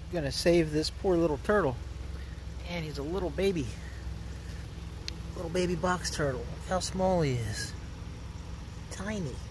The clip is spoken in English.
gonna save this poor little turtle. And he's a little baby box turtle. Look how small he is. Tiny.